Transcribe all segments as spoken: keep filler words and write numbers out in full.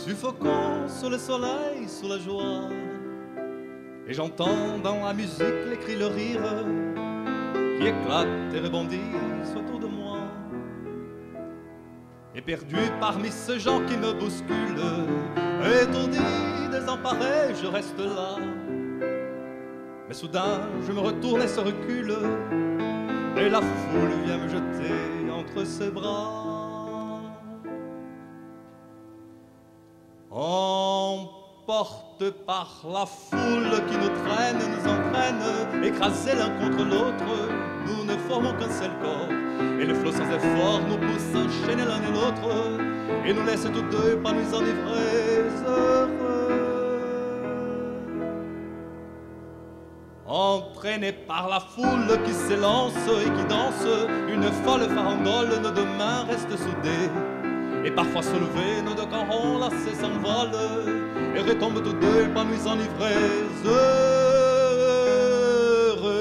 suffocant sous le soleil, sous la joie. Et j'entends dans la musique les cris, le rire qui éclate et rebondit autour de moi. Et perdu parmi ces gens qui me bousculent, étourdi, désemparé, je reste là. Mais soudain, je me retourne et se recule, et la foule vient me jeter entre ses bras. Emporte par la foule qui nous traîne, nous entraîne, écrasés l'un contre l'autre, nous ne formons qu'un seul corps. Et le flot sans effort nous pousse enchaîner l'un et l'autre, et nous laisse tous deux pas nous enivrer heureux. Entraînés par la foule qui s'élance et qui danse, une folle farandole, nos deux mains restent soudées. Et parfois soulevés, nos deux corps enlacés s'envolent, et retombent tous deux pas nous enivrer heureux.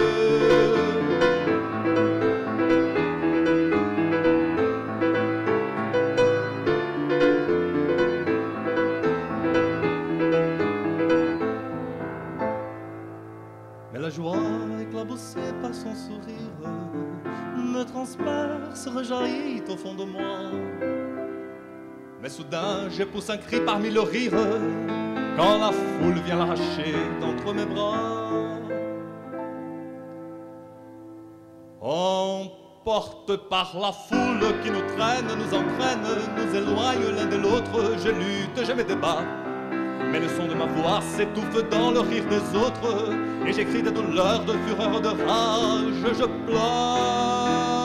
Mais la joie éclaboussée par son sourire me transperce, rejaillit au fond de moi. Mais soudain j'épousse un cri parmi le rire, quand la foule vient l'arracher d'entre mes bras. Emporte par la foule qui nous traîne, nous entraîne, nous éloigne l'un de l'autre. Je lutte, je me débat, mais le son de ma voix s'étouffe dans le rire des autres, et j'écris de douleur, de fureur, de rage, je pleure.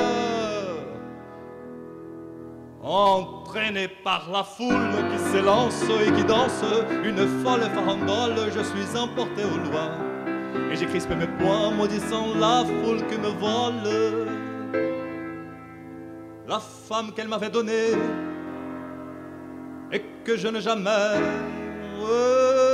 Entraîné par la foule qui s'élance et qui danse, une folle farandole, je suis emporté au loin, et j'ai crispé mes poings, maudissant la foule qui me vole. La femme qu'elle m'avait donnée et que je n'ai jamais